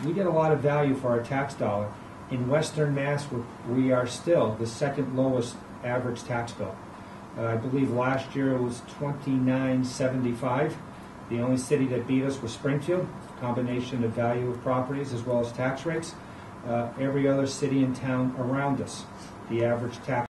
we get a lot of value for our tax dollar. In Western Mass, we are still the second lowest average tax bill. I believe last year it was $29.75. The only city that beat us was Springfield, combination of value of properties as well as tax rates. Every other city and town around us, the average tax